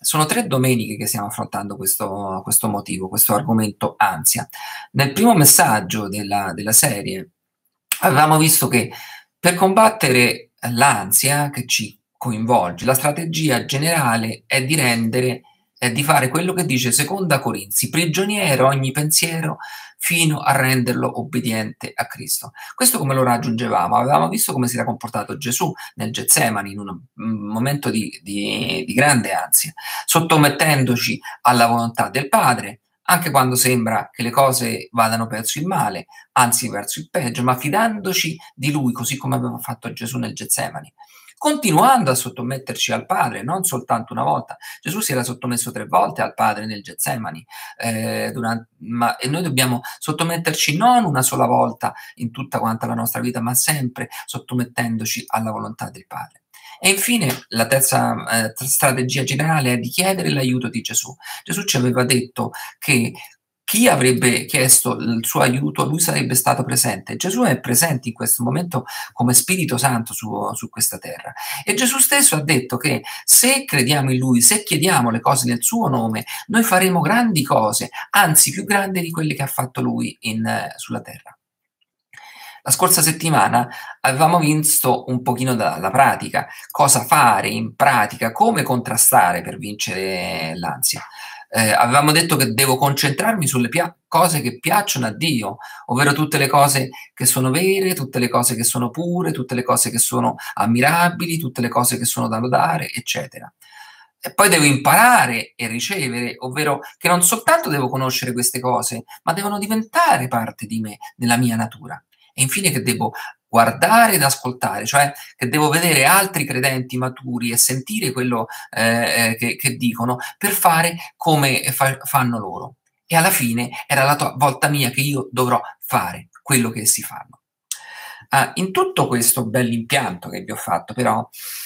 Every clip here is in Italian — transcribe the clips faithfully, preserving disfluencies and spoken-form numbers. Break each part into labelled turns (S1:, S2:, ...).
S1: Sono tre domeniche che stiamo affrontando questo, questo motivo, questo argomento ansia. Nel primo messaggio della, della serie avevamo visto che per combattere l'ansia che ci coinvolge, la strategia generale è di rendere, è di fare quello che dice Seconda Corinzi, prigioniero ogni pensiero fino a renderlo obbediente a Cristo. Questo come lo raggiungevamo? Avevamo visto come si era comportato Gesù nel Getsemani in un, un momento di, di, di grande ansia, sottomettendoci alla volontà del Padre, anche quando sembra che le cose vadano verso il male, anzi verso il peggio, ma fidandoci di Lui, così come aveva fatto Gesù nel Getsemani, continuando a sottometterci al Padre, non soltanto una volta. Gesù si era sottomesso tre volte al Padre nel Getsemani, eh, durante, ma, e noi dobbiamo sottometterci non una sola volta in tutta quanta la nostra vita, ma sempre sottomettendoci alla volontà del Padre. E infine la terza eh, strategia generale è di chiedere l'aiuto di Gesù. Gesù ci aveva detto che chi avrebbe chiesto il suo aiuto, lui sarebbe stato presente. Gesù è presente in questo momento come Spirito Santo su, su questa terra. E Gesù stesso ha detto che se crediamo in Lui, se chiediamo le cose nel suo nome, noi faremo grandi cose, anzi più grandi di quelle che ha fatto Lui in, eh, sulla terra. La scorsa settimana avevamo visto un pochino dalla pratica, cosa fare in pratica, come contrastare per vincere l'ansia. Eh, avevamo detto che devo concentrarmi sulle cose che piacciono a Dio, ovvero tutte le cose che sono vere, tutte le cose che sono pure, tutte le cose che sono ammirabili, tutte le cose che sono da lodare, eccetera. E poi devo imparare e ricevere, ovvero che non soltanto devo conoscere queste cose, ma devono diventare parte di me, della mia natura. E infine che devo guardare ed ascoltare, cioè che devo vedere altri credenti maturi e sentire quello eh, che, che dicono per fare come fa, fanno loro. E alla fine era la tua volta mia che io dovrò fare quello che essi fanno. Ah, in tutto questo bell'impianto che vi ho fatto, però,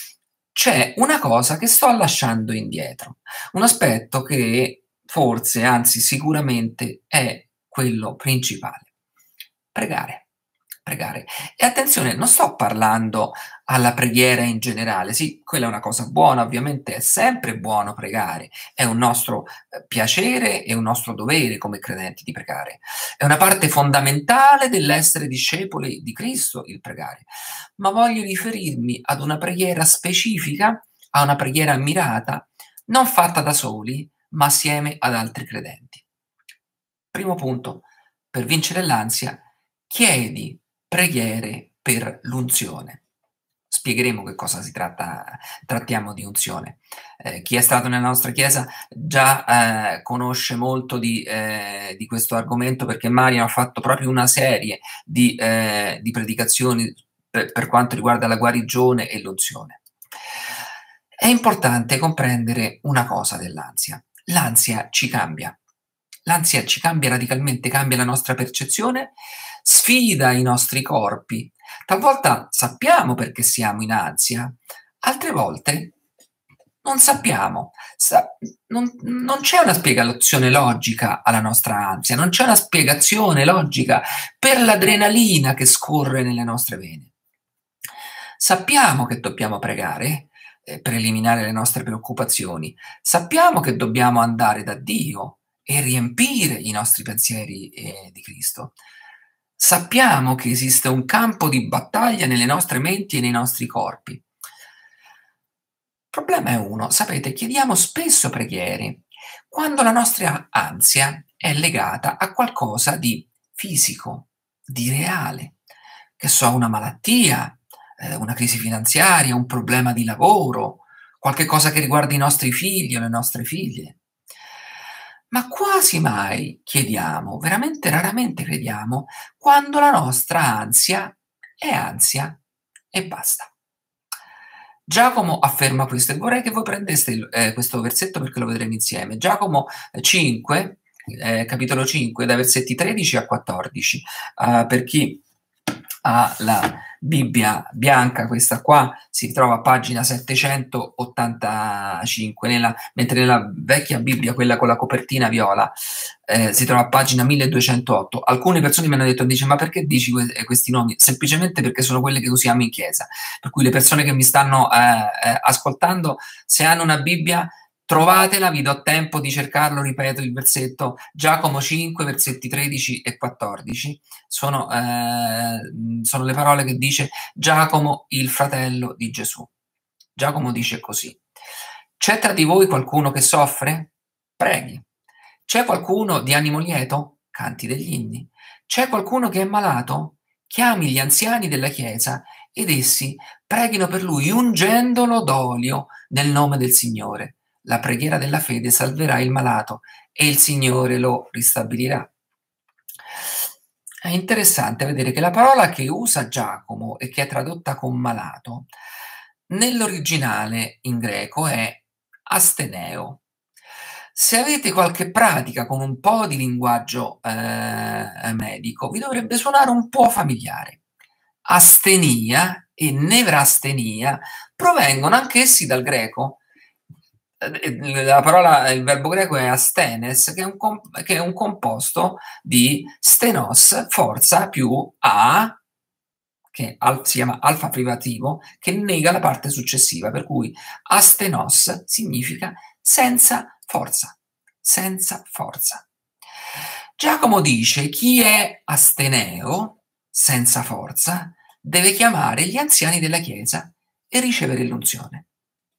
S1: c'è una cosa che sto lasciando indietro, un aspetto che forse, anzi sicuramente, è quello principale. Pregare. Pregare. E attenzione, non sto parlando alla preghiera in generale, sì, quella è una cosa buona, ovviamente è sempre buono pregare, è un nostro eh, piacere e un nostro dovere come credenti di pregare, è una parte fondamentale dell'essere discepoli di Cristo il pregare, ma voglio riferirmi ad una preghiera specifica, a una preghiera mirata, non fatta da soli, ma assieme ad altri credenti. Primo punto, per vincere l'ansia, chiedi preghiere per l'unzione. Spiegheremo che cosa si tratta, trattiamo di unzione. Eh, chi è stato nella nostra chiesa già eh, conosce molto di, eh, di questo argomento, perché Mario ha fatto proprio una serie di, eh, di predicazioni per, per quanto riguarda la guarigione e l'unzione. È importante comprendere una cosa dell'ansia. L'ansia ci cambia. L'ansia ci cambia radicalmente, cambia la nostra percezione, sfida i nostri corpi. Talvolta sappiamo perché siamo in ansia, altre volte non sappiamo. Sa- non, non c'è una spiegazione logica alla nostra ansia, non c'è una spiegazione logica per l'adrenalina che scorre nelle nostre vene. Sappiamo che dobbiamo pregare eh, per eliminare le nostre preoccupazioni, sappiamo che dobbiamo andare da Dio e riempire i nostri pensieri eh, di Cristo. Sappiamo che esiste un campo di battaglia nelle nostre menti e nei nostri corpi. Il problema è uno, sapete, chiediamo spesso preghiere quando la nostra ansia è legata a qualcosa di fisico, di reale, che so, una malattia, eh, una crisi finanziaria, un problema di lavoro, qualche cosa che riguarda i nostri figli o le nostre figlie. Ma quasi mai chiediamo, veramente raramente crediamo, quando la nostra ansia è ansia e basta. Giacomo afferma questo e vorrei che voi prendeste il, eh, questo versetto perché lo vedremo insieme. Giacomo cinque, eh, capitolo cinque, dai versetti tredici a quattordici. Uh, per chi ha la Bibbia bianca, questa qua si trova a pagina settecentottantacinque, nella, mentre nella vecchia Bibbia, quella con la copertina viola, eh, si trova a pagina milleduecentootto. Alcune persone mi hanno detto, dice, ma perché dici que- questi nomi? Semplicemente perché sono quelle che usiamo in chiesa, per cui le persone che mi stanno eh, eh, ascoltando, se hanno una Bibbia, Trovatela, vi do tempo di cercarlo, ripeto il versetto, Giacomo cinque, versetti tredici e quattordici, sono, eh, sono le parole che dice Giacomo, il fratello di Gesù. Giacomo dice così: c'è tra di voi qualcuno che soffre? Preghi. C'è qualcuno di animo lieto? Canti degli inni. C'è qualcuno che è malato? Chiami gli anziani della Chiesa ed essi preghino per lui ungendolo d'olio nel nome del Signore. La preghiera della fede salverà il malato e il Signore lo ristabilirà. È interessante vedere che la parola che usa Giacomo e che è tradotta con malato, nell'originale in greco è asteneo. Se avete qualche pratica con un po' di linguaggio eh, medico, vi dovrebbe suonare un po' familiare. Astenia e nevrastenia provengono anch'essi dal greco. La parola, il verbo greco è astenes, che è un, comp- che è un composto di stenos, forza, più a, che al- si chiama alfa privativo, che nega la parte successiva, per cui astenos significa senza forza, senza forza. Giacomo dice: chi è asteneo, senza forza, deve chiamare gli anziani della Chiesa e ricevere l'unzione.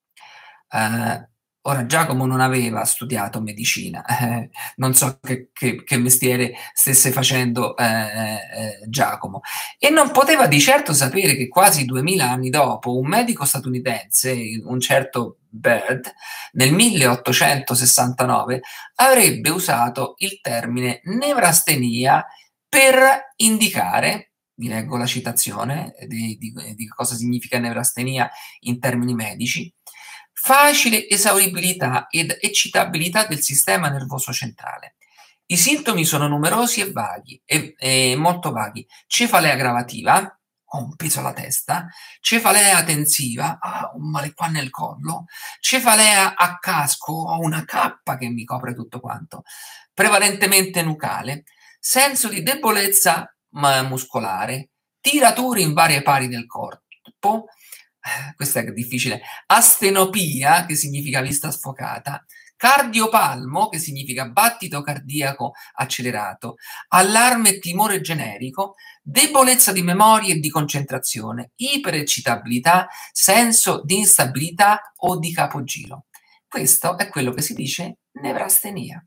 S1: Eh, ora, Giacomo non aveva studiato medicina, eh, non so che, che, che mestiere stesse facendo eh, eh, Giacomo, e non poteva di certo sapere che quasi duemila anni dopo un medico statunitense, un certo Bird, nel milleottocentosessantanove avrebbe usato il termine nevrastenia per indicare, vi leggo la citazione di, di, di cosa significa nevrastenia in termini medici: facile esauribilità ed eccitabilità del sistema nervoso centrale. I sintomi sono numerosi e vaghi, e, e molto vaghi. Cefalea gravativa, ho un peso alla testa; cefalea tensiva, ah, un male qua nel collo; cefalea a casco, ho una cappa che mi copre tutto quanto, prevalentemente nucale; senso di debolezza muscolare, tirature in varie parti del corpo, questa è difficile, astenopia, che significa vista sfocata, cardiopalmo, che significa battito cardiaco accelerato, allarme e timore generico, debolezza di memoria e di concentrazione, ipereccitabilità, senso di instabilità o di capogiro. Questo è quello che si dice nevrastenia.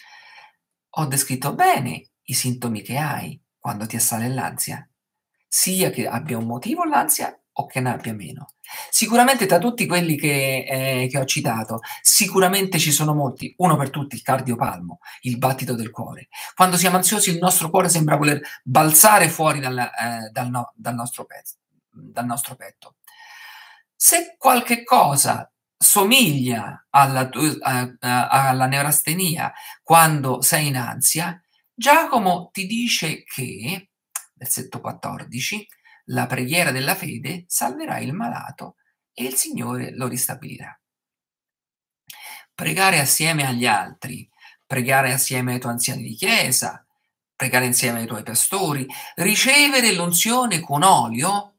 S1: Ho descritto bene i sintomi che hai quando ti assale l'ansia, sia che abbia un motivo l'ansia o che ne abbia meno. Sicuramente tra tutti quelli che, eh, che ho citato, sicuramente ci sono molti, uno per tutti il cardiopalmo, il battito del cuore. Quando siamo ansiosi il nostro cuore sembra voler balzare fuori dal, eh, dal, no, dal, nostro, pezzo, dal nostro petto. Se qualche cosa somiglia alla, uh, alla neurastenia quando sei in ansia, Giacomo ti dice che, versetto quattordici, la preghiera della fede salverà il malato e il Signore lo ristabilirà. Pregare assieme agli altri, pregare assieme ai tuoi anziani di chiesa, pregare insieme ai tuoi pastori, ricevere l'unzione con olio,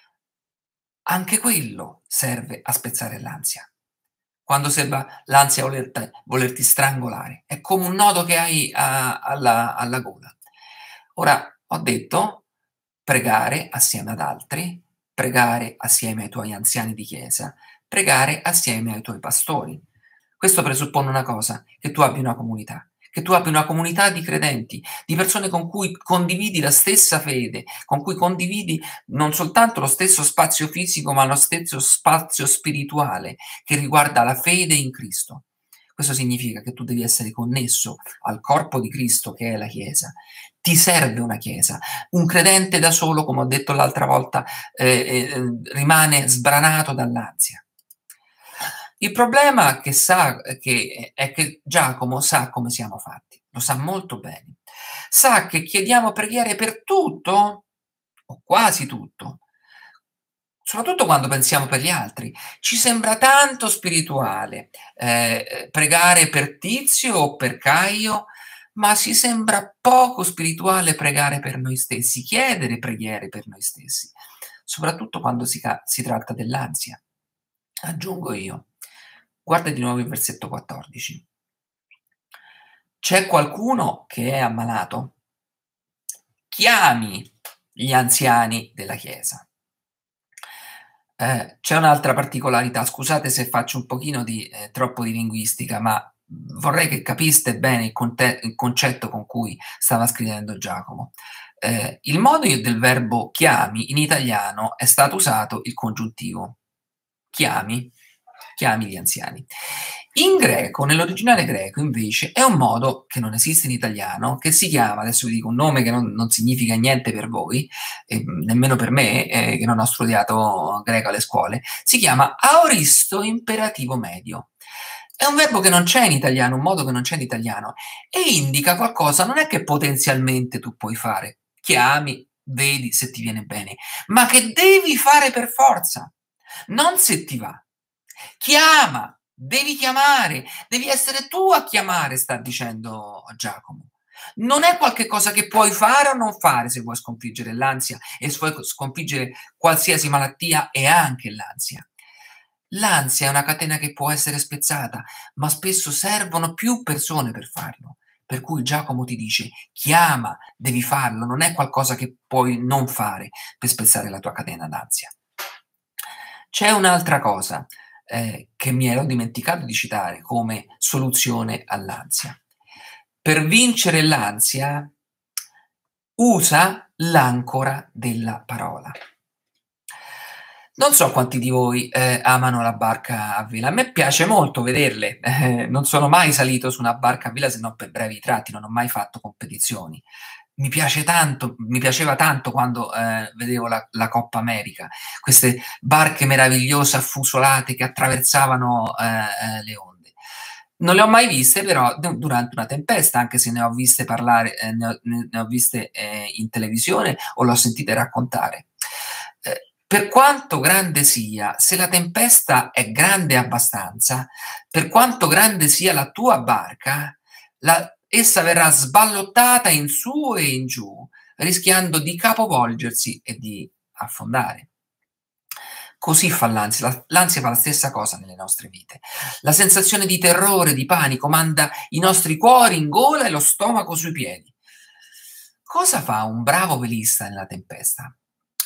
S1: anche quello serve a spezzare l'ansia. Quando sembra l'ansia volerti, volerti strangolare, è come un nodo che hai a, alla, alla gola. Ora, ho detto pregare assieme ad altri, pregare assieme ai tuoi anziani di chiesa, pregare assieme ai tuoi pastori. Questo presuppone una cosa: che tu abbia una comunità, che tu abbia una comunità di credenti, di persone con cui condividi la stessa fede, con cui condividi non soltanto lo stesso spazio fisico, ma lo stesso spazio spirituale che riguarda la fede in Cristo. Questo significa che tu devi essere connesso al corpo di Cristo, che è la Chiesa. Ti serve una Chiesa. Un credente da solo, come ho detto l'altra volta, eh, eh, rimane sbranato dall'ansia. Il problema che sa, che è che Giacomo sa come siamo fatti, lo sa molto bene. Sa che chiediamo preghiere per tutto, o quasi tutto, soprattutto quando pensiamo per gli altri. Ci sembra tanto spirituale eh, pregare per Tizio o per Caio, ma ci sembra poco spirituale pregare per noi stessi, chiedere preghiere per noi stessi, soprattutto quando si, si tratta dell'ansia. Aggiungo io, Guarda di nuovo il versetto quattordici. C'è qualcuno che è ammalato? Chiami gli anziani della chiesa. Eh, c'è un'altra particolarità, scusate se faccio un pochino di ehm, troppo di linguistica, ma vorrei che capiste bene il conte il concetto con cui stava scrivendo Giacomo. Ehm, il modo i del verbo chiami in italiano è stato usato il congiuntivo. Chiami, chiami gli anziani. In greco, nell'originale greco invece, è un modo che non esiste in italiano, che si chiama, adesso vi dico un nome che non non significa niente per voi, ehm, nemmeno per me, ehm, che non ho studiato greco alle scuole, si chiama aoristo imperativo medio. È un verbo che non c'è in italiano, un modo che non c'è in italiano e indica qualcosa non è che potenzialmente tu puoi fare, chiami, vedi se ti viene bene, ma che devi fare per forza, non se ti va. Chiama, devi chiamare, devi essere tu a chiamare, sta dicendo Giacomo. Non è qualche cosa che puoi fare o non fare se vuoi sconfiggere l'ansia e se vuoi sconfiggere qualsiasi malattia e anche l'ansia. L'ansia è una catena che può essere spezzata, ma spesso servono più persone per farlo. Per cui Giacomo ti dice: chiama, devi farlo, non è qualcosa che puoi non fare per spezzare la tua catena d'ansia. C'è un'altra cosa eh, che mi ero dimenticato di citare come soluzione all'ansia. Per vincere l'ansia, usa l'ancora della parola. Non so quanti di voi eh, amano la barca a vela. A me piace molto vederle. Eh, non sono mai salito su una barca a vela se non per brevi tratti, non ho mai fatto competizioni. Mi piace tanto, mi piaceva tanto quando eh, vedevo la, la Coppa America, queste barche meravigliose affusolate che attraversavano eh, eh, le onde. Non le ho mai viste però durante una tempesta, anche se ne ho viste parlare, eh, ne ho, ne ho viste eh, in televisione o le ho sentite raccontare. Eh, per quanto grande sia, se la tempesta è grande abbastanza, per quanto grande sia la tua barca, la, essa verrà sballottata in su e in giù, rischiando di capovolgersi e di affondare. Così fa l'ansia, l'ansia fa la stessa cosa nelle nostre vite. La sensazione di terrore, di panico, manda i nostri cuori in gola e lo stomaco sui piedi. Cosa fa un bravo velista nella tempesta?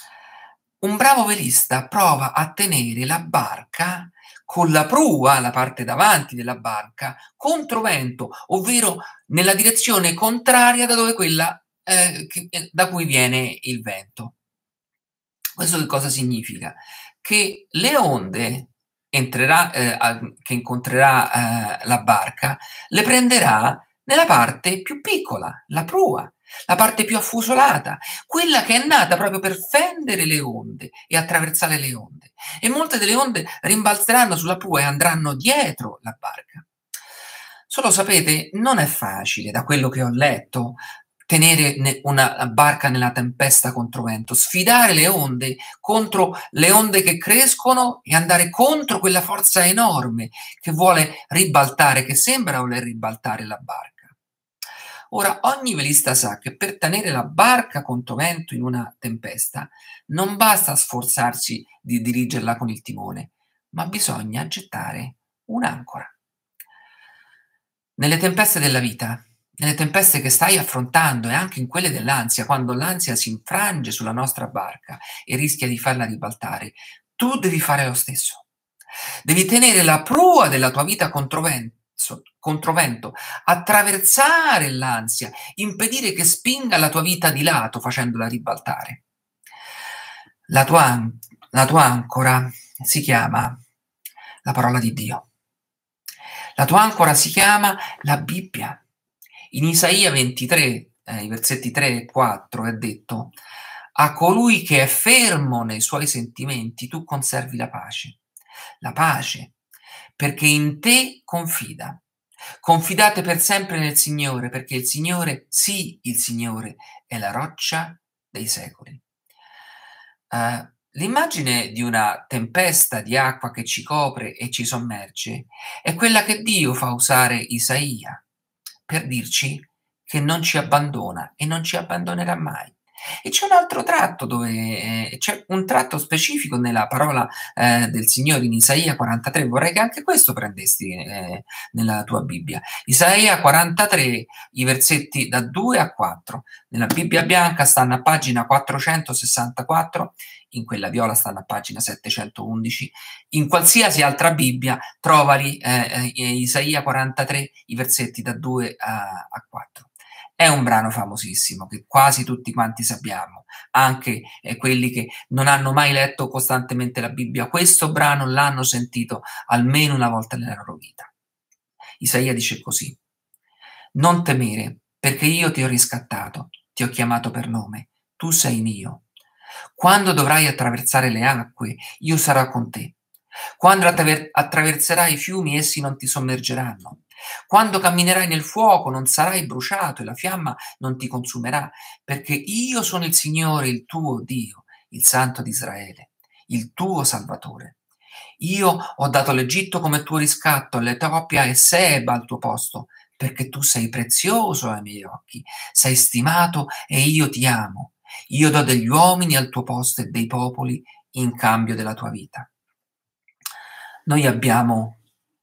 S1: Un bravo velista prova a tenere la barca con la prua, la parte davanti della barca, controvento, ovvero nella direzione contraria da dove quella eh, che, da cui viene il vento. Questo che cosa significa? Che le onde entrerà, eh, a, che incontrerà eh, la barca le prenderà nella parte più piccola, la prua, la parte più affusolata, quella che è nata proprio per fendere le onde e attraversare le onde. E molte delle onde rimbalzeranno sulla prua e andranno dietro la barca. Solo sapete, non è facile, da quello che ho letto, tenere una barca nella tempesta controvento, sfidare le onde contro le onde che crescono e andare contro quella forza enorme che vuole ribaltare, che sembra voler ribaltare la barca. Ora, ogni velista sa che per tenere la barca controvento in una tempesta non basta sforzarsi di dirigerla con il timone, ma bisogna gettare un'ancora. Nelle tempeste della vita, nelle tempeste che stai affrontando e anche in quelle dell'ansia, quando l'ansia si infrange sulla nostra barca e rischia di farla ribaltare, tu devi fare lo stesso. Devi tenere la prua della tua vita controvento, controvento, attraversare l'ansia, impedire che spinga la tua vita di lato facendola ribaltare. La tua, la tua ancora si chiama la parola di Dio. La tua ancora si chiama la Bibbia. In Isaia ventitré, eh, i versetti tre e quattro, è detto: a colui che è fermo nei suoi sentimenti tu conservi la pace. La pace, perché in te confida. Confidate per sempre nel Signore, perché il Signore, sì, il Signore, è la roccia dei secoli. Uh, L'immagine di una tempesta di acqua che ci copre e ci sommerge è quella che Dio fa usare Isaia per dirci che non ci abbandona e non ci abbandonerà mai. E c'è un altro tratto dove ehm, c'è un tratto specifico nella parola, ehm, del Signore in Isaia quarantatré, vorrei che anche questo prendesti, ehm, nella tua Bibbia. Isaia quarantatré, i versetti da due a quattro. Nella Bibbia bianca stanno a pagina quattrocentosessantaquattro, in quella viola stanno a pagina settecentoundici. In qualsiasi altra Bibbia trovali, ehm, ehm, Isaia quarantatré, i versetti da due a a quattro. È un brano famosissimo che quasi tutti quanti sappiamo, anche eh, quelli che non hanno mai letto costantemente la Bibbia. Questo brano l'hanno sentito almeno una volta nella loro vita. Isaia dice così: non temere, perché io ti ho riscattato, ti ho chiamato per nome, tu sei mio. Quando dovrai attraversare le acque, io sarò con te. Quando attraver- attraverserai i fiumi, essi non ti sommergeranno. Quando camminerai nel fuoco, non sarai bruciato e la fiamma non ti consumerà, perché io sono il Signore, il tuo Dio, il Santo di Israele, il tuo Salvatore. Io ho dato l'Egitto come tuo riscatto, l'Etiopia e Seba al tuo posto, perché tu sei prezioso ai miei occhi, sei stimato e io ti amo. Io do degli uomini al tuo posto e dei popoli in cambio della tua vita. Noi abbiamo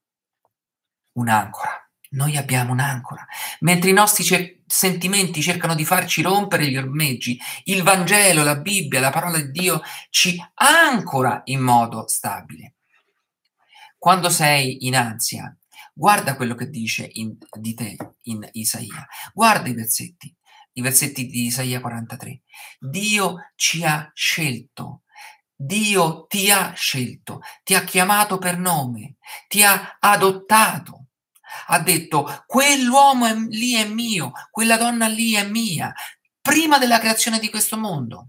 S1: un'ancora, noi abbiamo un'ancora. Mentre i nostri cer- sentimenti cercano di farci rompere gli ormeggi, il Vangelo, la Bibbia, la parola di Dio ci ancora in modo stabile. Quando sei in ansia, guarda quello che dice in, di te in Isaia, guarda i versetti, i versetti di Isaia quarantatré. Dio ci ha scelto, Dio ti ha scelto, ti ha chiamato per nome, ti ha adottato. Ha detto, quell'uomo è, lì è mio, quella donna lì è mia, prima della creazione di questo mondo.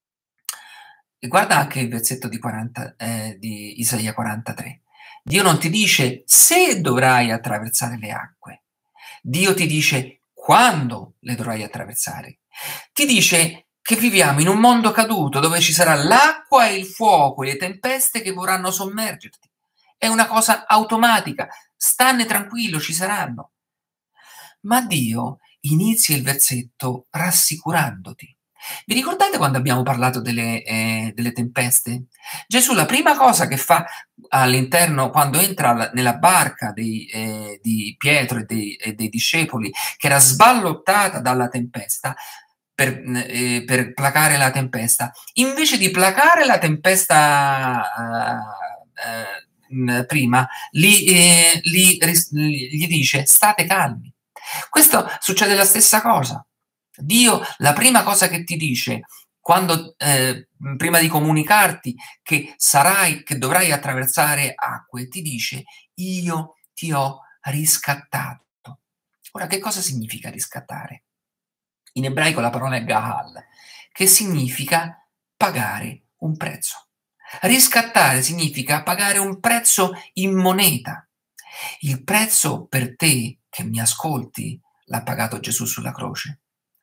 S1: E guarda anche il versetto di, quaranta, eh, di Isaia quarantatré. Dio non ti dice se dovrai attraversare le acque. Dio ti dice quando le dovrai attraversare. Ti dice che viviamo in un mondo caduto dove ci sarà l'acqua e il fuoco e le tempeste che vorranno sommergerti. È una cosa automatica. Stanne tranquillo, ci saranno. Ma Dio inizia il versetto rassicurandoti. Vi ricordate quando abbiamo parlato delle, eh, delle tempeste? Gesù la prima cosa che fa all'interno, quando entra nella barca dei, eh, di Pietro e dei, e dei discepoli, che era sballottata dalla tempesta, per, eh, per placare la tempesta, invece di placare la tempesta eh, eh, prima, li, eh, li, gli dice state calmi. Questo succede la stessa cosa. Dio, la prima cosa che ti dice quando, eh, prima di comunicarti che sarai, che dovrai attraversare acque, ti dice io ti ho riscattato. Ora, che cosa significa riscattare? In ebraico la parola è gahal, che significa pagare un prezzo. Riscattare significa pagare un prezzo in moneta. Il prezzo per te che mi ascolti l'ha pagato Gesù sulla croce.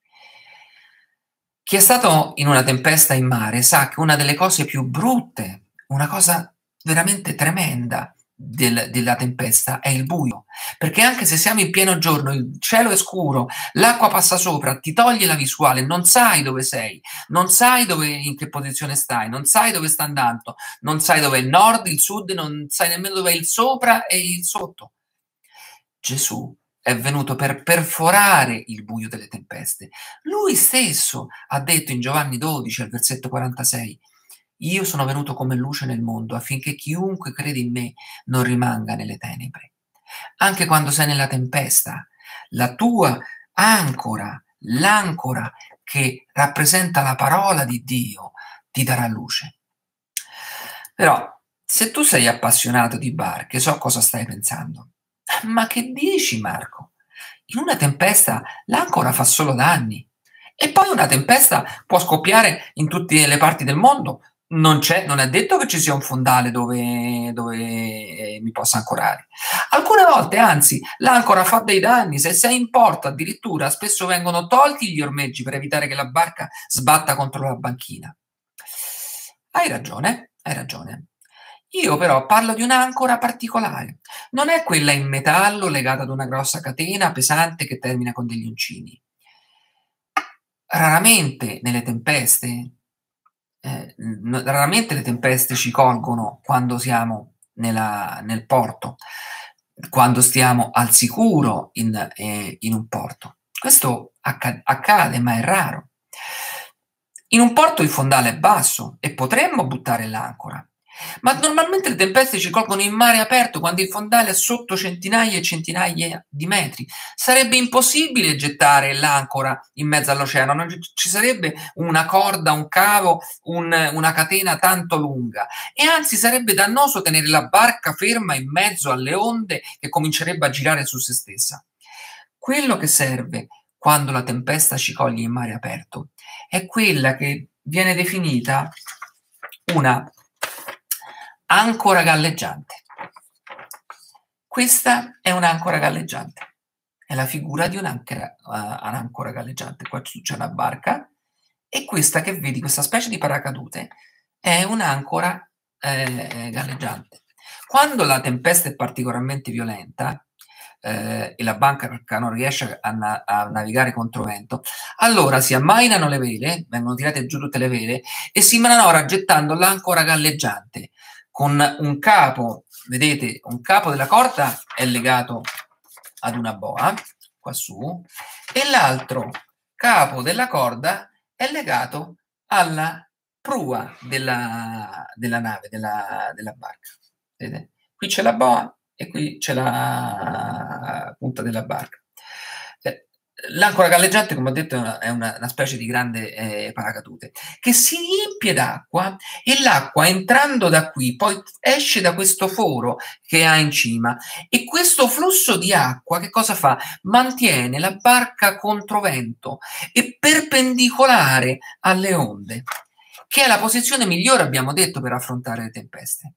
S1: Chi è stato in una tempesta in mare sa che una delle cose più brutte, una cosa veramente tremenda del, della tempesta è il buio, perché anche se siamo in pieno giorno, il cielo è scuro, l'acqua passa sopra, ti toglie la visuale, non sai dove sei, non sai dove, in che posizione stai, non sai dove sta andando, non sai dove è il nord, il sud, non sai nemmeno dove è il sopra e il sotto. Gesù è venuto per perforare il buio delle tempeste. Lui stesso ha detto in Giovanni dodici, al versetto quarantasei, io sono venuto come luce nel mondo affinché chiunque crede in me non rimanga nelle tenebre. Anche quando sei nella tempesta, la tua ancora, l'ancora che rappresenta la parola di Dio, ti darà luce. Però, se tu sei appassionato di barche, so cosa stai pensando. Ma che dici, Marco? In una tempesta l'ancora fa solo danni. E poi una tempesta può scoppiare in tutte le parti del mondo. Non c'è, non è detto che ci sia un fondale dove, dove eh, mi possa ancorare. Alcune volte, anzi, l'ancora fa dei danni. Se sei in porto, addirittura, spesso vengono tolti gli ormeggi per evitare che la barca sbatta contro la banchina. Hai ragione, hai ragione. Io però parlo di un'ancora particolare. Non è quella in metallo legata ad una grossa catena pesante che termina con degli uncini. raramente nelle tempeste, eh, n- raramente le tempeste ci colgono quando siamo nella- nel porto, quando stiamo al sicuro in, eh, in un porto. Questo acca- accade, ma è raro. In un porto il fondale è basso e potremmo buttare l'ancora, ma normalmente le tempeste ci colgono in mare aperto quando il fondale è sotto centinaia e centinaia di metri. Sarebbe impossibile gettare l'ancora in mezzo all'oceano, non ci sarebbe una corda, un cavo, un, una catena tanto lunga e anzi sarebbe dannoso tenere la barca ferma in mezzo alle onde che comincerebbe a girare su se stessa. Quello che serve quando la tempesta ci coglie in mare aperto è quella che viene definita una ancora galleggiante. Questa è un'ancora galleggiante, è la figura di un'ancora, uh, un'ancora galleggiante. Qua c'è una barca e questa che vedi, questa specie di paracadute, è un'ancora eh, galleggiante. Quando la tempesta è particolarmente violenta, eh, e la banca non riesce a, na- a navigare contro vento, allora si ammainano le vele, vengono tirate giù tutte le vele e si manovra gettando l'ancora galleggiante con un capo, vedete, un capo della corda è legato ad una boa, qua su, e l'altro capo della corda è legato alla prua della, della nave, della, della barca. Vedete? Qui c'è la boa e qui c'è la punta della barca. Eh, L'ancora galleggiante, come ho detto, è una, è una, una specie di grande eh, paracadute che si riempie d'acqua e l'acqua entrando da qui poi esce da questo foro che ha in cima e questo flusso di acqua che cosa fa? Mantiene la barca contro vento e perpendicolare alle onde, che è la posizione migliore, abbiamo detto, per affrontare le tempeste.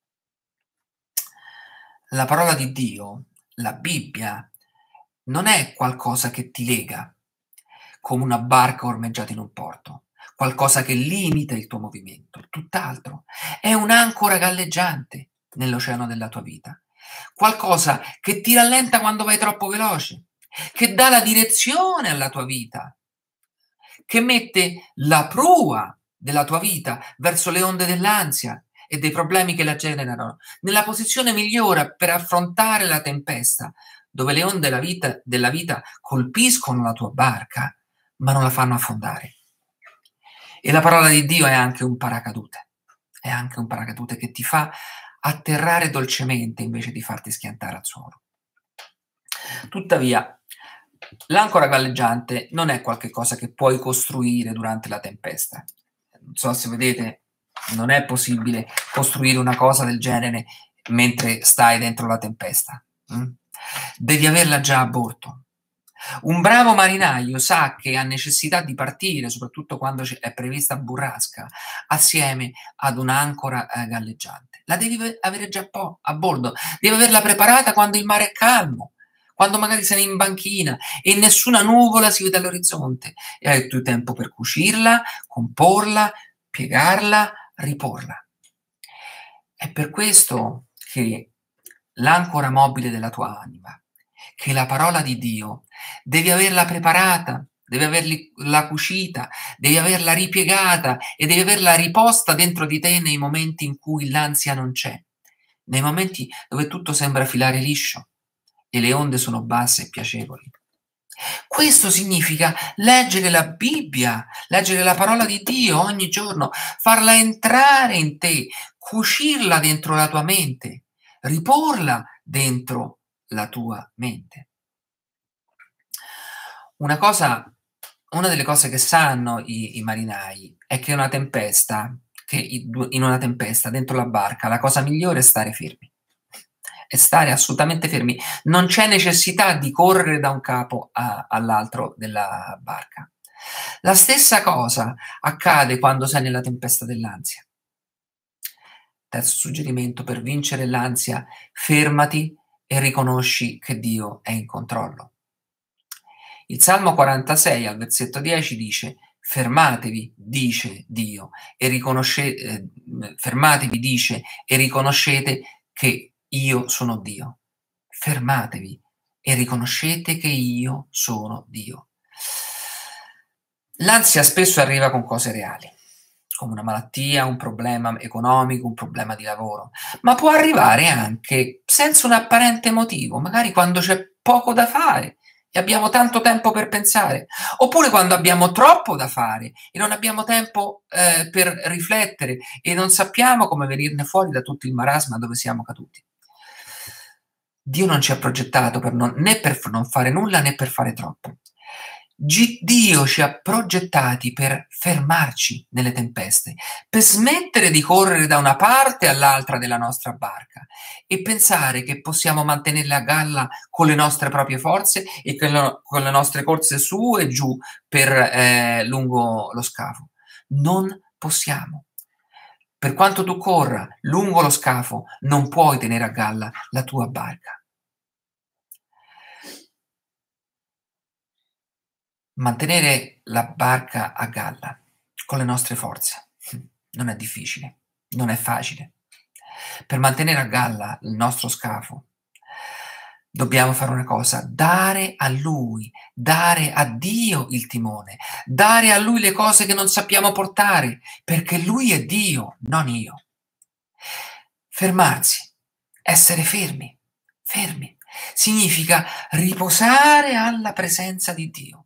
S1: La parola di Dio, la Bibbia, non è qualcosa che ti lega, come una barca ormeggiata in un porto, qualcosa che limita il tuo movimento, tutt'altro. È un'ancora galleggiante nell'oceano della tua vita, qualcosa che ti rallenta quando vai troppo veloce, che dà la direzione alla tua vita, che mette la prua della tua vita verso le onde dell'ansia e dei problemi che la generano, nella posizione migliore per affrontare la tempesta, dove le onde della vita, della vita colpiscono la tua barca, ma non la fanno affondare. E la parola di Dio è anche un paracadute, è anche un paracadute che ti fa atterrare dolcemente invece di farti schiantare al suolo. Tuttavia, l'ancora galleggiante non è qualcosa che puoi costruire durante la tempesta. Non so se vedete, non è possibile costruire una cosa del genere mentre stai dentro la tempesta. Mm? Devi averla già a bordo. Un bravo marinaio sa che ha necessità di partire, soprattutto quando è prevista burrasca, assieme ad un'ancora eh, galleggiante. La devi avere già a bordo, devi averla preparata quando il mare è calmo, quando magari sei in banchina e nessuna nuvola si vede all'orizzonte e hai tu tempo per cucirla, comporla, piegarla, riporla. È per questo che l'ancora mobile della tua anima, che è la parola di Dio, devi averla preparata, devi averla cucita, devi averla ripiegata e devi averla riposta dentro di te nei momenti in cui l'ansia non c'è, nei momenti dove tutto sembra filare liscio e le onde sono basse e piacevoli. Questo significa leggere la Bibbia, leggere la parola di Dio ogni giorno, farla entrare in te, cucirla dentro la tua mente, riporla dentro la tua mente. Una cosa, una delle cose che sanno i, i marinai è che una tempesta, che in una tempesta dentro la barca la cosa migliore è stare fermi. E stare assolutamente fermi. Non c'è necessità di correre da un capo a, all'altro della barca. La stessa cosa accade quando sei nella tempesta dell'ansia. Terzo suggerimento per vincere l'ansia: fermati e riconosci che Dio è in controllo. Il Salmo quarantasei al versetto dieci dice: fermatevi, dice Dio, e riconoscete, eh, fermatevi, dice, e riconoscete che io sono Dio. Fermatevi e riconoscete che io sono Dio. L'ansia spesso arriva con cose reali, come una malattia, un problema economico, un problema di lavoro, ma può arrivare anche senza un apparente motivo, magari quando c'è poco da fare e abbiamo tanto tempo per pensare, oppure quando abbiamo troppo da fare e non abbiamo tempo eh, per riflettere e non sappiamo come venirne fuori da tutto il marasma dove siamo caduti. Dio non ci ha progettato per non, né per non fare nulla né per fare troppo. G- Dio ci ha progettati per fermarci nelle tempeste, per smettere di correre da una parte all'altra della nostra barca e pensare che possiamo mantenerla a galla con le nostre proprie forze e con, lo- con le nostre corse su e giù per eh, lungo lo scafo. Non possiamo. Per quanto tu corra lungo lo scafo, non puoi tenere a galla la tua barca. Mantenere la barca a galla con le nostre forze non è difficile, non è facile. Per mantenere a galla il nostro scafo dobbiamo fare una cosa: dare a Lui, dare a Dio il timone, dare a Lui le cose che non sappiamo portare, perché Lui è Dio, non io. Fermarsi, essere fermi, fermi, significa riposare alla presenza di Dio.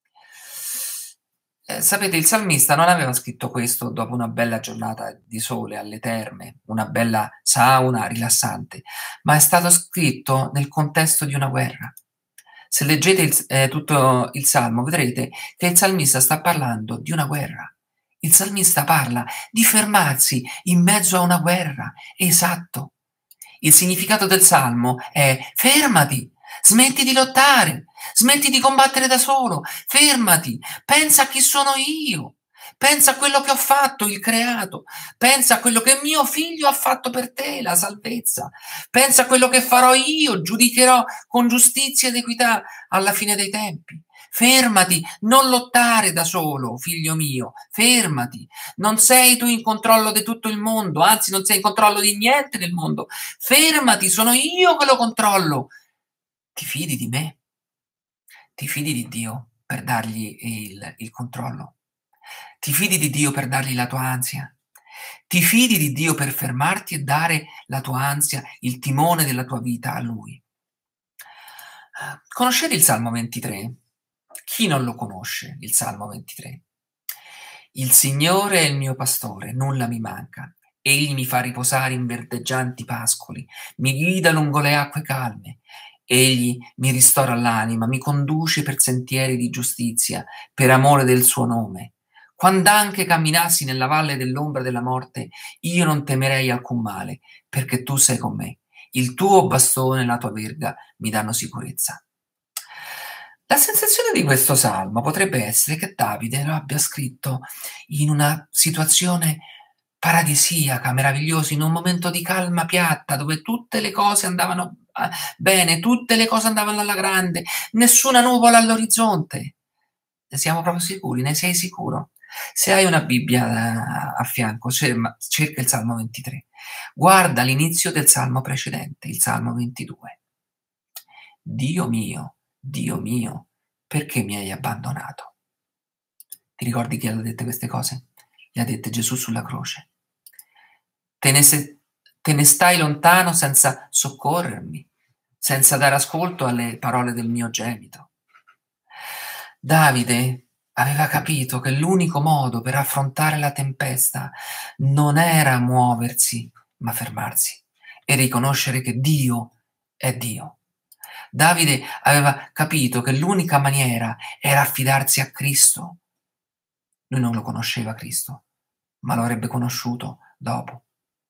S1: Eh, sapete, il salmista non aveva scritto questo dopo una bella giornata di sole alle terme, una bella sauna rilassante, ma è stato scritto nel contesto di una guerra. Se leggete il, eh, tutto il salmo, vedrete che il salmista sta parlando di una guerra. Il salmista parla di fermarsi in mezzo a una guerra. Esatto. Il significato del salmo è: fermati, smetti di lottare, smetti di combattere da solo, fermati, pensa a chi sono io, pensa a quello che ho fatto, il creato, pensa a quello che mio figlio ha fatto per te, la salvezza, pensa a quello che farò io, giudicherò con giustizia ed equità alla fine dei tempi. Fermati, non lottare da solo, figlio mio, fermati. Non sei tu in controllo di tutto il mondo, anzi non sei in controllo di niente nel mondo. Fermati, sono io che lo controllo. Ti fidi di me? Ti fidi di Dio per dargli il, il controllo? Ti fidi di Dio per dargli la tua ansia? Ti fidi di Dio per fermarti e dare la tua ansia, il timone della tua vita a Lui? Conoscete il Salmo ventitré? Chi non lo conosce, il Salmo ventitré? Il Signore è il mio pastore, nulla mi manca. Egli mi fa riposare in verdeggianti pascoli, mi guida lungo le acque calme. Egli mi ristora l'anima, mi conduce per sentieri di giustizia, per amore del suo nome. Quando anche camminassi nella valle dell'ombra della morte, io non temerei alcun male, perché tu sei con me. Il tuo bastone e la tua verga mi danno sicurezza. La sensazione di questo salmo potrebbe essere che Davide lo abbia scritto in una situazione paradisiaca, meravigliosa, in un momento di calma piatta, dove tutte le cose andavano eh, bene, tutte le cose andavano alla grande, nessuna nuvola all'orizzonte. Ne siamo proprio sicuri? Ne sei sicuro? Se hai una Bibbia eh, a fianco, cerca, cerca il Salmo ventitré. Guarda l'inizio del Salmo precedente, il Salmo ventidue. Dio mio, Dio mio, perché mi hai abbandonato? Ti ricordi chi ha detto queste cose? Le ha dette Gesù sulla croce. Te ne, se, te ne stai lontano senza soccorrermi, senza dare ascolto alle parole del mio gemito. Davide aveva capito che l'unico modo per affrontare la tempesta non era muoversi, ma fermarsi e riconoscere che Dio è Dio. Davide aveva capito che l'unica maniera era affidarsi a Cristo. Lui non lo conosceva Cristo, ma lo avrebbe conosciuto dopo.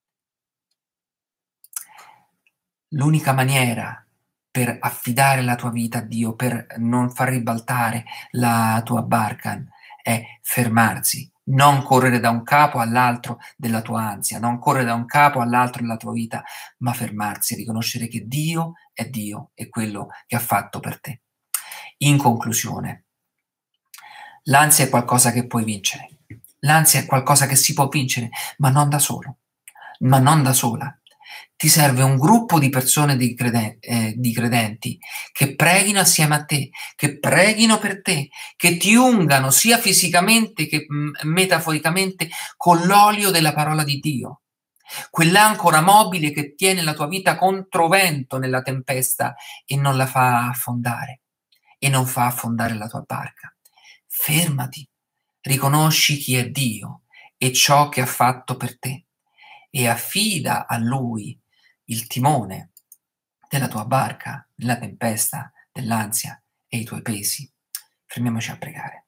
S1: L'unica maniera per affidare la tua vita a Dio, per non far ribaltare la tua barca, è fermarsi, non correre da un capo all'altro della tua ansia, non correre da un capo all'altro della tua vita, ma fermarsi e riconoscere che Dio è Dio e quello che ha fatto per te. In conclusione, l'ansia è qualcosa che puoi vincere. L'ansia è qualcosa che si può vincere, ma non da solo, ma non da sola. ti serve un gruppo di persone, di, creden- eh, di credenti, che preghino assieme a te, che preghino per te, che ti ungano sia fisicamente che mh, metaforicamente con l'olio della parola di Dio. Quell'ancora mobile che tiene la tua vita contro vento nella tempesta e non la fa affondare, e non fa affondare la tua barca. Fermati, riconosci chi è Dio e ciò che ha fatto per te e affida a Lui il timone della tua barca, nella tempesta, dell'ansia e i tuoi pesi. Fermiamoci a pregare.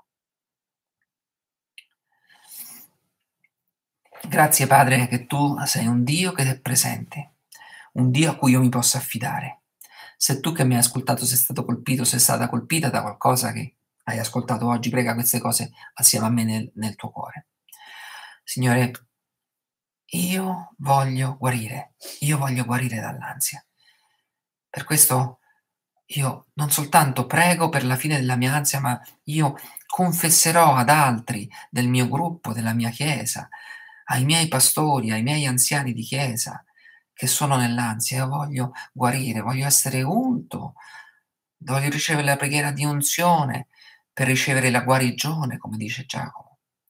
S1: Grazie Padre che tu sei un Dio che è presente, un Dio a cui io mi posso affidare. Se tu che mi hai ascoltato sei stato colpito, sei stata colpita da qualcosa che hai ascoltato oggi, prega queste cose assieme a me nel, nel tuo cuore. Signore, io voglio guarire, io voglio guarire dall'ansia. Per questo io non soltanto prego per la fine della mia ansia, ma io confesserò ad altri del mio gruppo, della mia chiesa, ai miei pastori, ai miei anziani di chiesa che sono nell'ansia. Io voglio guarire, voglio essere unto, voglio ricevere la preghiera di unzione per ricevere la guarigione, come dice Giacomo.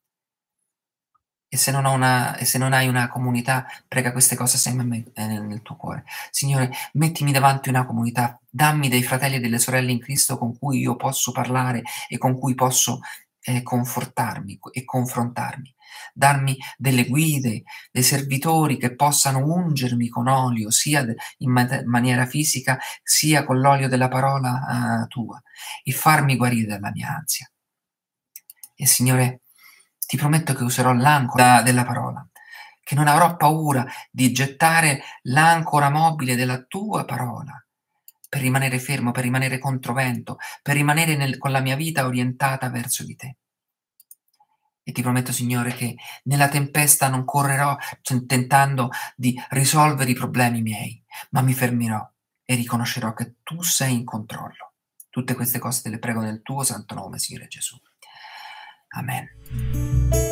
S1: E se non ho una e se non hai una comunità, prega queste cose assieme a me, eh, nel nel tuo cuore. Signore, mettimi davanti una comunità, dammi dei fratelli e delle sorelle in Cristo con cui io posso parlare e con cui posso, ehm, confortarmi e confrontarmi. Darmi delle guide, dei servitori che possano ungermi con olio, sia d in mate maniera fisica, sia con l'olio della parola, uhm, tua, e farmi guarire dalla mia ansia. E Signore, ti prometto che userò l'ancora della parola, che non avrò paura di gettare l'ancora mobile della tua parola per rimanere fermo, per rimanere controvento, per rimanere nel, con la mia vita orientata verso di te. E ti prometto, Signore, che nella tempesta non correrò tentando di risolvere i problemi miei, ma mi fermerò e riconoscerò che tu sei in controllo. Tutte queste cose te le prego nel tuo santo nome, Signore Gesù. Amen.